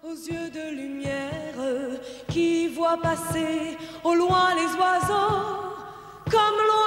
Aux yeux de lumière qui voient passer au loin les oiseaux comme l'on